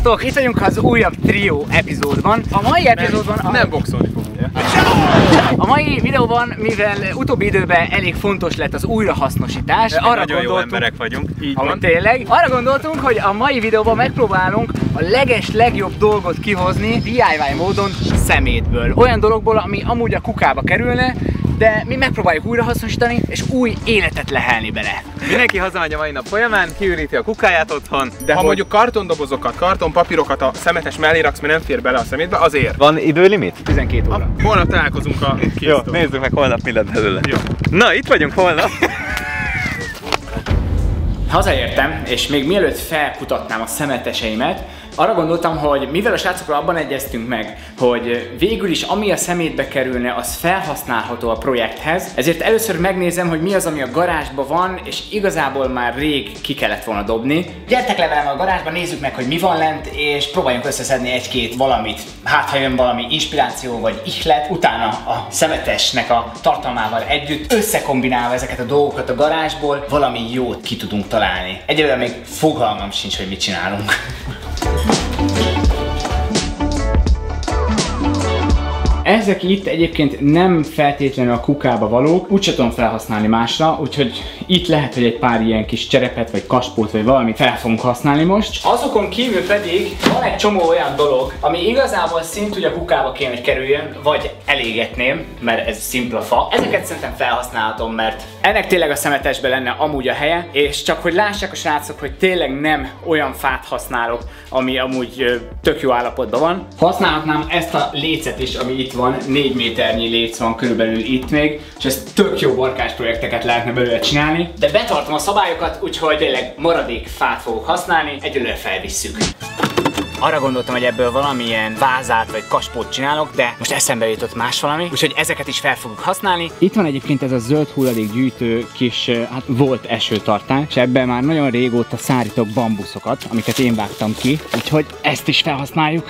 Sziasztok! Itt vagyunk az újabb trió epizódban. A mai epizódban... Nem boxolni fogunk. A mai videóban, mivel utóbbi időben elég fontos lett az újrahasznosítás, nagyon jó emberek vagyunk. Így van. Tényleg. Arra gondoltunk, hogy a mai videóban megpróbálunk a legjobb dolgot kihozni DIY módon szemétből. Olyan dologból, ami amúgy a kukába kerülne, de mi megpróbáljuk újrahasznosítani és új életet lehelni bele. Mindenki hazamegy a mai nap folyamán, kiüríti a kukáját otthon. De ha mondjuk kartondobozokat, kartonpapírokat a szemetes mellé raksz, mert nem fér bele a szemétbe, azért. Van időlimit? 12 óra. Holnap találkozunk a készítőn. Jó, nézzük meg holnap mi lett belőle. Jó. Na, itt vagyunk holnap. Hazaértem, és még mielőtt felkutatnám a szemeteseimet, arra gondoltam, hogy mivel a srácokkal abban egyeztünk meg, hogy végül is ami a szemétbe kerülne, az felhasználható a projekthez, ezért először megnézem, hogy mi az, ami a garázsban van, és igazából már rég ki kellett volna dobni. Gyertek le velem a garázsba, nézzük meg, hogy mi van lent, és próbáljunk összeszedni egy-két valamit. Hát, ha jön valami inspiráció vagy ihlet, utána a szemetesnek a tartalmával együtt összekombinálva ezeket a dolgokat a garázsból valami jót ki tudunk találni. Egyelőre még fogalmam sincs, hogy mit csinálunk. Ezek itt egyébként nem feltétlenül a kukába valók, úgyse tudom felhasználni másra, úgyhogy itt lehet, hogy egy pár ilyen kis cserepet, vagy kaspót, vagy valamit fel fogunk használni most. Azokon kívül pedig van egy csomó olyan dolog, ami igazából szintúgy a kukába kéne, hogy kerüljön, vagy elégetném, mert ez szimpla fa. Ezeket szerintem felhasználhatom, mert ennek tényleg a szemetesben lenne amúgy a helye, és csak hogy lássák a srácok, hogy tényleg nem olyan fát használok, ami amúgy tök jó állapotban van. Használhatnám ezt a lécet is, ami itt van, 4 méternyi léc van körülbelül itt még, és ez tök jó barkás projekteket lehetne belőle csinálni. De betartom a szabályokat, úgyhogy tényleg maradék fát fogok használni, egyelőre felvisszük. Arra gondoltam, hogy ebből valamilyen vázát vagy kaspót csinálok, de most eszembe jutott más valami, úgyhogy ezeket is fel fogjuk használni. Itt van egyébként ez a zöld hulladékgyűjtő kis, hát volt esőtartály, és ebben már nagyon régóta szárítok bambuszokat, amiket én vágtam ki, úgyhogy ezt is felhasználjuk.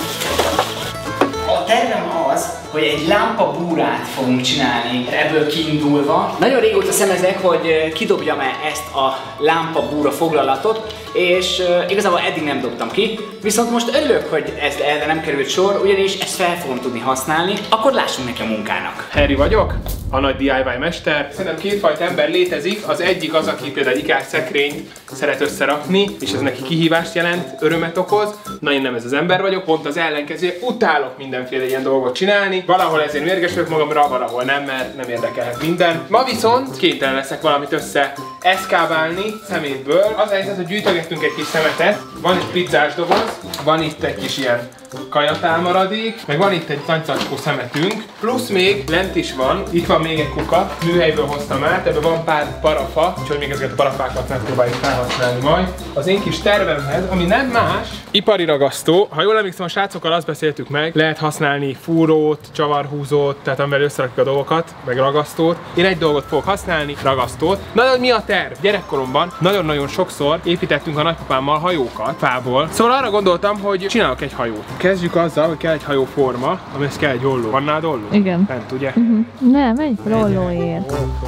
A tervem az, hogy egy lámpabúrát fogunk csinálni ebből kiindulva. Nagyon régóta szemezek, hogy kidobjam-e ezt a lámpabúra foglalatot, és igazából eddig nem dobtam ki, viszont most örülök, hogy ez erre nem került sor, ugyanis ezt fel fogom tudni használni, akkor lássunk neki a munkának. Harry vagyok, a nagy DIY mester. Szerintem kétfajta ember létezik, az egyik az, aki például egy ikás szekrényt szeret összerakni, és ez neki kihívást jelent, örömet okoz. Na, én nem ez az ember vagyok, pont az ellenkező, utálok mindenféle ilyen dolgot csinálni. Valahol ezért mérges vagyok magamra, valahol nem, mert nem érdekelhet minden. Ma viszont kénytelen leszek valamit össze eszkábálni szemétből. Az a helyzet, hogy gyűjtögettünk egy kis szemetet, van egy pizzás doboz, van itt egy kis ilyen kajatálmaradék, meg van itt egy tancacskó szemetünk, plusz még lent is van, itt van még egy kuka, műhelyből hoztam át, ebben van pár parafa, úgyhogy még ezeket a parafákat megpróbáljuk felhasználni majd. Az én kis tervemhez, ami nem más, ipari ragasztó. Ha jól emlékszem, a srácokkal azt beszéltük meg, lehet használni fúrót, csavarhúzót, tehát amivel összerakjuk a dolgokat, meg ragasztót. Én egy dolgot fogok használni, ragasztót. Na, mi a terv? Gyerekkoromban nagyon-nagyon sokszor építettünk a nagypapámmal hajókat fából. Szóval arra gondoltam, hogy csinálok egy hajót. Kezdjük azzal, hogy kell egy hajóforma, amihez kell egy olló. Van nálad olló? Igen. Fent, ugye? Nem, egy rollóért.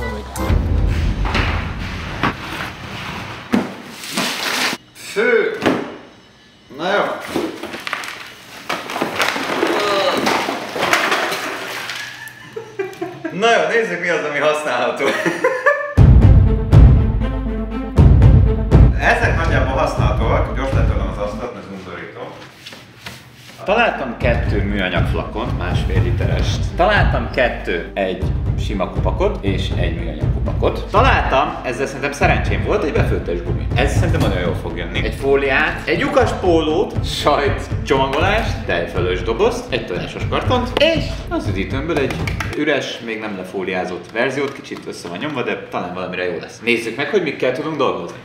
Fő! Na jó. Na jó, nézzük mi az, ami használható. Ezek nagyjából használhatóak, gyors letolom az asztalt, ez undorító. Találtam 2 műanyag flakont, 1,5 literest. Találtam 2 egy sima kupakot és egy műanyag kupakot. Találtam, ezzel szerintem szerencsém volt, egy befőttes gumi. Ez szerintem nagyon jól fog jönni. Egy fóliát, egy lyukas pólót, sajt csomagolást, tejfölös dobozt, egy tojásos kartont, és az üdítőmből egy üres, még nem lefóliázott verziót, kicsit össze van nyomva, de talán valamire jó lesz. Nézzük meg, hogy mikkel tudunk dolgozni.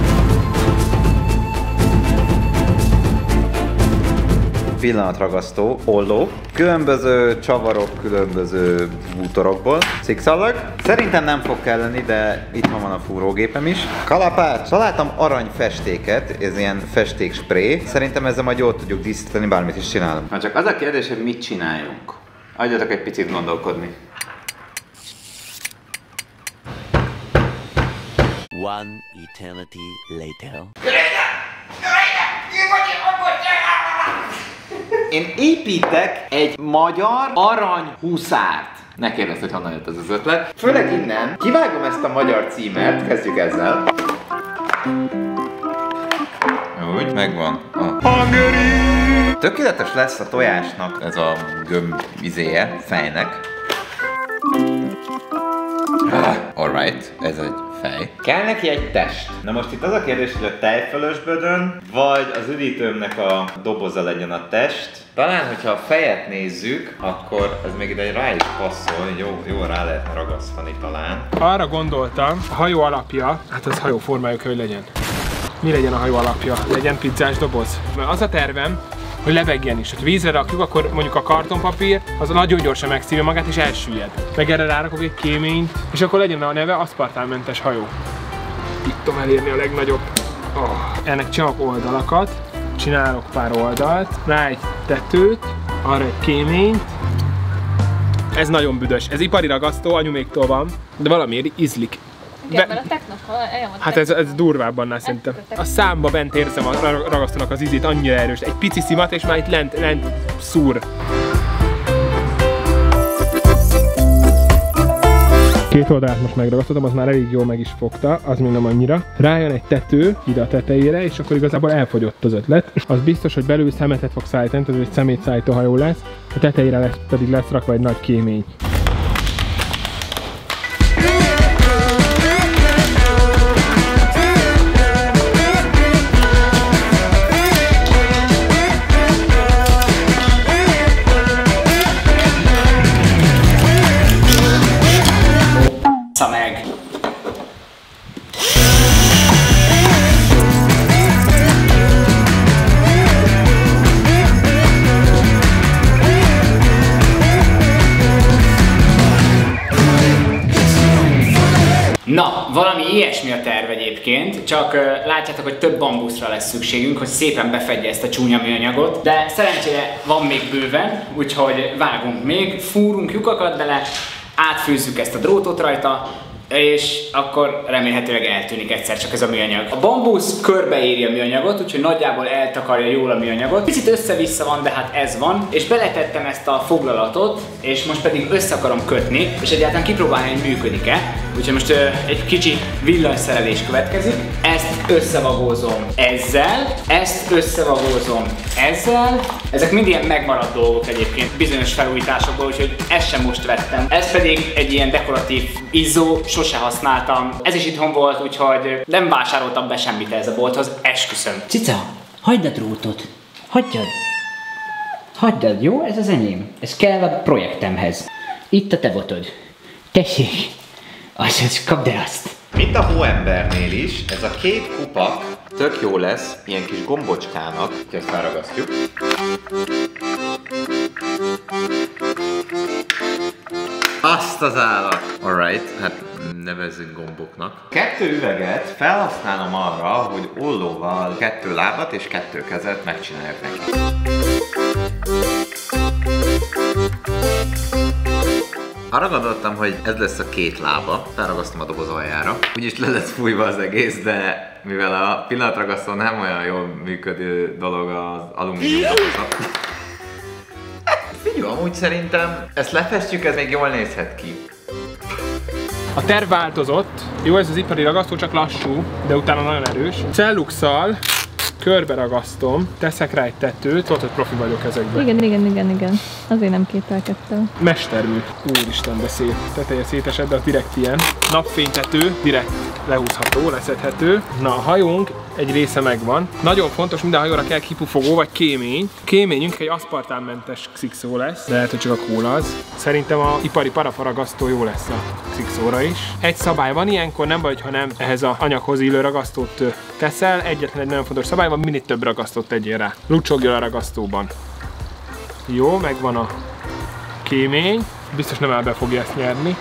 Pillanatragasztó, olló, különböző csavarok, különböző bútorokból, szikszallag. Szerintem nem fog kelleni, de itt van a fúrógépem is. Kalapács, találtam aranyfestéket, ez ilyen festékspré. Szerintem ezzel majd jól tudjuk díszíteni, bármit is csinálom. Na csak az a kérdés, hogy mit csináljunk. Adjatok egy picit gondolkodni. One eternity later. Jöjjön! Jöjjön! Én vagyok, én építek egy magyar aranyhuszárt. Ne kérdezz, hogy honnan jött ez az ötlet. Főleg innen. Kivágom ezt a magyar címert, kezdjük ezzel. Úgy, megvan a Hungary! Tökéletes lesz a tojásnak ez a gömb izéje, fejnek. Alright, ez egy fej. Kell neki egy test. Na most itt az a kérdés, hogy a tejfölösbödön, vagy az üdítőmnek a doboza legyen a test. Talán, hogyha a fejet nézzük, akkor ez még ide rá is passzol, jó rá lehetne ragasztani talán. Arra gondoltam, a hajó alapja, hát az hajó formájú kell, hogy legyen. Mi legyen a hajó alapja? Legyen pizzás doboz? Mert az a tervem, hogy lebegjen is. Ha vízre rakjuk, akkor mondjuk a kartonpapír az nagyon gyorsan megszívja magát és elsüllyed. Meg erre rárakok egy kéményt, és akkor legyen a neve aszpartálmentes hajó. Itt tudom elérni a legnagyobb. Ennek csak oldalakat, csinálok pár oldalt, rá egy tetőt, arra egy kéményt. Ez nagyon büdös. Ez ipari ragasztó, anyuméktól van, de valamiért ízlik. Igen, mert a technak hát ez durvább annál szerintem. A számba bent érzem a ragasztónak az ízét, annyira erős. Egy pici szimat és már itt lent szúr. Két oldalát most megragasztottam, az már elég jól meg is fogta, az még nem annyira. Rájön egy tető ide a tetejére, és akkor igazából elfogyott az ötlet. Az biztos, hogy belül szemetet fog szállítani, tehát egy szemétszállító hajó lesz, a tetejére pedig lesz rakva egy nagy kémény. Meg. Na, valami ilyesmi a terv egyébként, csak látjátok, hogy több bambuszra lesz szükségünk, hogy szépen befedje ezt a csúnya műanyagot, de szerencsére van még bőven, úgyhogy vágunk még, fúrunk lyukakat bele, átfűzzük ezt a drótot rajta, és akkor remélhetőleg eltűnik egyszer csak ez a műanyag. A bambusz körbeéri a műanyagot, úgyhogy nagyjából eltakarja jól a műanyagot. Picit össze-vissza van, de hát ez van. És beletettem ezt a foglalatot, és most pedig össze akarom kötni, és egyáltalán kipróbálni, hogy működik-e. Úgyhogy most egy kicsi villanyszerelés következik. Ezt összevagózom ezzel, ezt összevagózom ezzel. Ezek mind ilyen megmaradt dolgok egyébként, bizonyos felújításokból, úgyhogy ezt sem most vettem. Ez pedig egy ilyen dekoratív izzó, sose használtam. Ez is itthon volt, úgyhogy nem vásároltam be semmit ez a bolthoz, esküszöm. Cica, hagyd a drótot. Hagyjad. Hagyjad, jó? Ez az enyém. Ez kell a projektemhez. Itt a te botod. Tessék. Azaz, kapd el azt. Mint a hóembernél is, ez a két kupak tök jó lesz, ilyen kis gombocskának, hogy ezt felragasztjuk. Azt az állat! Alright, hát nevezzünk gomboknak. 2 üveget felhasználom arra, hogy ollóval 2 lábat és 2 kezet megcsináljak neki. Arra gondoltam, hogy ez lesz a 2 lába, felragasztom a doboz aljára. Úgyis le lesz fújva az egész, de mivel a pillanatragasztó nem olyan jól működő dolog az alumínium doboza. Figyelj, amúgy szerintem ezt lefestjük, ez még jól nézhet ki. A terv változott. Jó, ez az ipari ragasztó, csak lassú, de utána nagyon erős. Celluxal körbe ragasztom, teszek rá egy tetőt, ott, hogy profi vagyok ezekben. Igen. Azért nem kételkedtem. Mestermű. Úristen, de szép. Teteje szétesett, de az direkt ilyen. Napfénytető, direkt lehúzható, leszedhető. Na, a hajónk egy része megvan. Nagyon fontos, minden hajóra kell kipufogó vagy kémény. Kéményünk egy aszpartámmentes szikszó lesz, de lehet, hogy csak a kóla az. Szerintem a ipari parafaragasztó jó lesz a szikszóra is. Egy szabály van ilyenkor, nem baj, ha nem ehhez az anyaghoz illő ragasztót teszel. Egyetlen egy nagyon fontos szabály van, minél több ragasztót tegyél rá. Lucsogjon a ragasztóban. Jó, megvan a kémény. Biztos nem el be fogja ezt nyerni.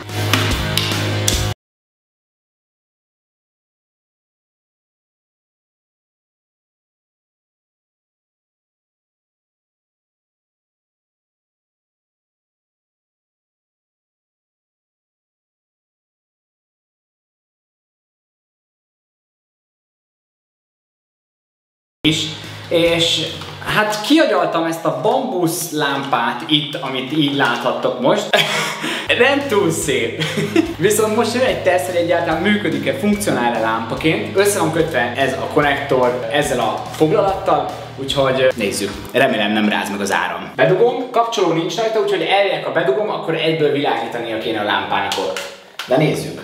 És Hát kiagyaltam ezt a bambusz lámpát itt, amit így láthattok most. Nem túl szép. Viszont most jön egy teszt, hogy egyáltalán működik-e, funkcionál-e lámpaként. Össze van kötve ez a konnektor ezzel a foglalattal, úgyhogy nézzük. Remélem nem ráz meg az áram. Bedugom, kapcsoló nincs rajta, úgyhogy elvileg ha bedugom, akkor egyből világítania kéne a lámpánikot. De nézzük.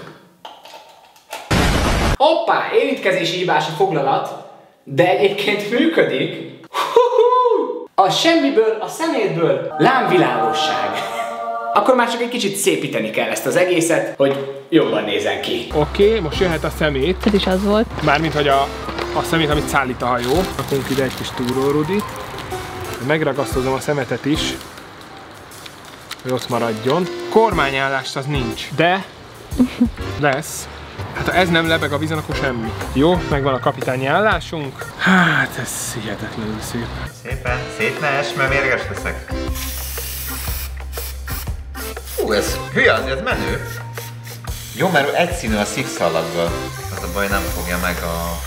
Hoppá, érintkezési hibás a foglalat, de egyébként működik. A semmiből, a szemétből lámvilágosság. Akkor már csak egy kicsit szépíteni kell ezt az egészet, hogy jobban nézzen ki. Oké, most jöhet a szemét. Ez is az volt. Mármint, hogy a szemét, amit szállít a hajó. Rakunk ide egy kis túrórudit. Megragasztozom a szemetet is, hogy ott maradjon. Kormányállást az nincs, de lesz. Hát ha ez nem lebeg a vízon, akkor semmi. Jó, megvan a kapitányi állásunk. Hát ez hihetetlenül szép. Szépen, szét ne ess, mert mérges leszek. Ez hülye, ez menő. Jó, mert egyszínű a szikszalaggal. Az a baj, nem fogja meg a...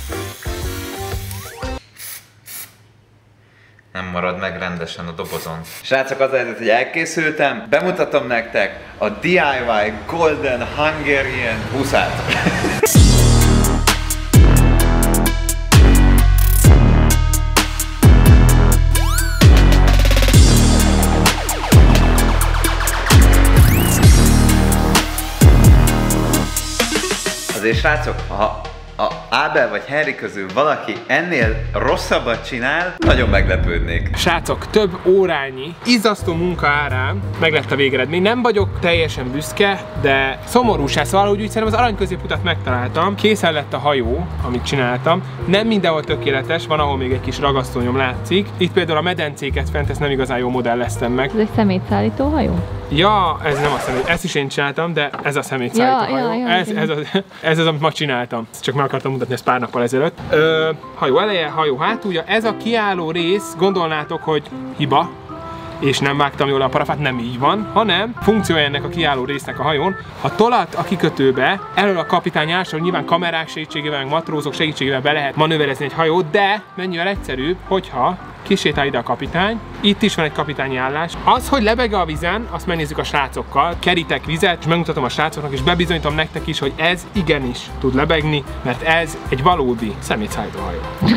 Nem marad meg rendesen a dobozon. Srácok, az a helyzet, hogy elkészültem. Bemutatom nektek a DIY Golden Hungarian huszát. Azért srácok, ha Ábel vagy Henry közül valaki ennél rosszabbat csinál, nagyon meglepődnék. Srácok, több órányi izzasztó munka árán meg lett a végeredmény. Nem vagyok teljesen büszke, de szomorúság, szóval úgy szerintem az arany középutat megtaláltam. Készen lett a hajó, amit csináltam. Nem mindenhol tökéletes, van ahol még egy kis ragasztónyom látszik. Itt például a medencéket fent, ezt nem igazán jó modelleztem meg. Ez egy szemétszállító hajó? Ja, ez nem a szemét, ezt is én csináltam, de ez a szemétszállító hajó. Ez az, amit ma csináltam. Csak meg akartam mutatni ezt pár nappal ezelőtt. Hajó eleje, hajó hátulja. Ez a kiálló rész, gondolnátok, hogy hiba, és nem vágtam jól a parafát, nem így van, hanem funkciója ennek a kiálló résznek a hajón. Ha tolat a kikötőbe, elől a kapitány állásra, nyilván kamerák segítségével, meg matrózok segítségével be lehet manőverezni egy hajót, de mennyivel egyszerűbb, hogyha kisétál ide a kapitány, itt is van egy kapitányi állás. Az, hogy lebeg a vízen, azt megnézzük a srácokkal, kerítek vizet, és megmutatom a srácoknak, és bebizonyítom nektek is, hogy ez igenis tud lebegni, mert ez egy valódi szemétszállító hajó.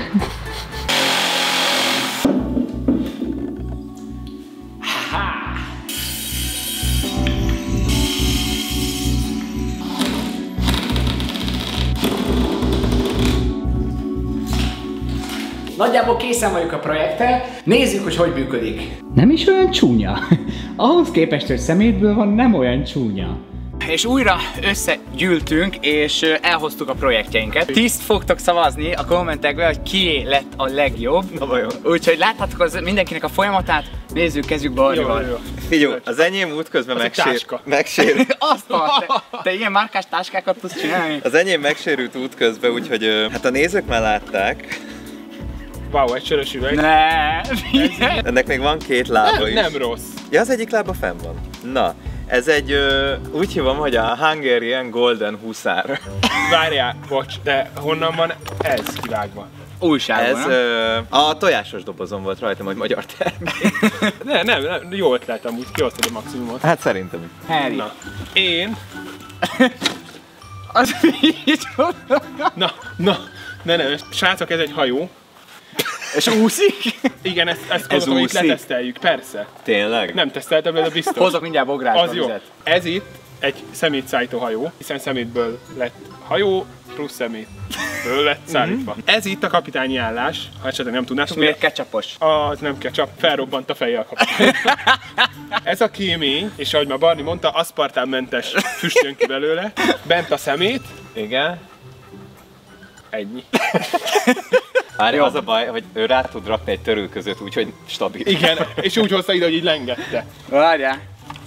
Nagyjából készen vagyok a projekttel, nézzük, hogy hogy működik. Nem is olyan csúnya. Ahhoz képest, hogy szemétből van, nem olyan csúnya. És újra összegyűltünk, és elhoztuk a projektjeinket. 10 fogtok szavazni a kommentekben, hogy kié lett a legjobb. Na vajon. Úgyhogy láthatok az mindenkinek a folyamatát. Nézzük, kezdjük Barnival. Figyelj, az enyém útközben megsérült. Azt te ilyen márkás táskákat tudsz csinálni? Az enyém megsérült útközben, úgyhogy hát a nézők már látták. Wow, egy sörös üveg. Ne, ennek még van két lába is. Nem rossz. Ja, az egyik lába fenn van. Na, ez egy, úgy hívom, hogy a Hungarian Golden huszár. Várjál, bocs, de honnan van ez kivágva? Újságban, ez a tojásos dobozon volt rajtam, hogy magyar termék. nem, jó ötlet amúgy, kihoztad a maximumot. Hát szerintem. Harry. Na, én... Az micsoda? Ne, srácok, ez egy hajó. És úszik? Igen, ezt gondolom, hogy itt leteszteljük, persze. Tényleg? Nem teszteltem, de biztos. Hozok mindjárt bográsba az jó. vizet. Ez itt egy szemétszállító hajó, hiszen szemétből lett hajó, plusz szemétből lett szállítva. Ez itt a kapitányi állás, ha esetleg nem tudnátok. Miért ketchupos? Az nem ketchup, felrobbant a feje a kapitány. Ez a kémény, és ahogy már Barni mondta, aszpartámmentes füst jön ki belőle. Bent a szemét. Igen. Ennyi. Várja, az a baj, hogy ő rá tud rakni egy törülközőt úgy, hogy stabil. Igen, és úgy hozta ide, hogy így lengette. Várjál.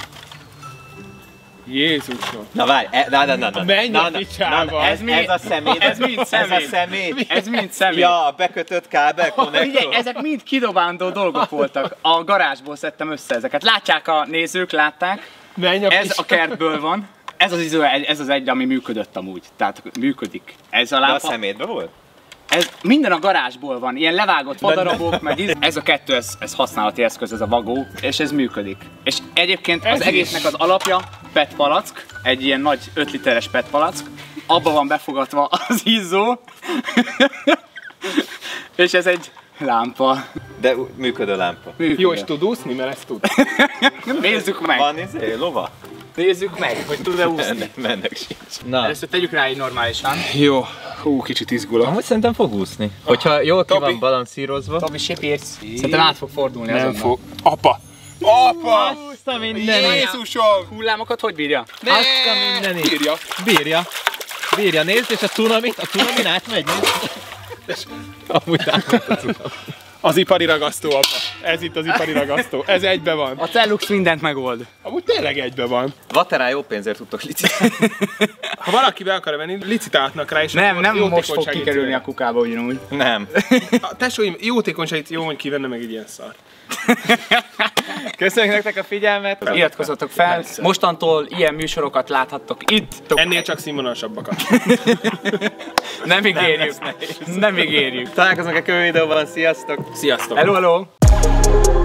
Jézusom. Na várj, Menj a picsába. Ez a szemét. Ez mind szemét. Ez a szemét. Ez mind szemét. Ja, a bekötött kábel konnektor. Figyelj, ezek mind kidobándó dolgok voltak. A garázsból szedtem össze ezeket. Látják a nézők, látták. Menj a Ez a kertből van. Ez az egy, ami működött amúgy. Tehát működik. Ez a lámpa. De a szemétben volt? Ez minden a garázsból van, ilyen levágott fadarabok, meg ez a kettő, ez használati eszköz, ez a vagó, és ez működik. És egyébként az egésznek az alapja PET palack, egy ilyen nagy 5 literes PET palack, abba van befogatva az izzó, és ez egy lámpa. De működő lámpa. Működő. Jó, és tud úszni, mert ezt tud. Nézzük meg! Van lova? Nézzük meg, hogy tud-e úszni. Mennek sincs. Na. Először tegyük rá így normálisan. Jó, kicsit izgulok. Amúgy szerintem fog úszni. Hogyha jól ki Tobi. van balanszírozva. Tobi, sipírsz. Szerintem át fog fordulni Nem azonnal. fog. Apa! Apa! Azt a mindenit! Jézusom! Hullámokat hogy bírja? Azt a mindenit! Bírja. Bírja, nézd, és a tunamin átmegy, nézd. Amúgy átmegy a tunamin. Az ipari ragasztó, apa. Ez itt az ipari ragasztó. Ez egybe van. A Cellux mindent megold. Amúgy tényleg egybe van. Vaterán jó pénzért tudtok licitálni. Ha valaki be akar venni, licitálhatnak rá, és Nem most fog jótékonysági kikerülni célra. a kukába ugyanúgy. Nem. Tesóim, jótékonyságit jó, hogy kivenne meg egy ilyen szart. Köszönjük nektek a figyelmet, iratkozzatok fel, mostantól ilyen műsorokat láthattok itt. Ennél csak színvonalasabbakat. Nem ígérjük, nem ígérjük. Találkozunk a következő videóban, sziasztok! Sziasztok! Hello, hello!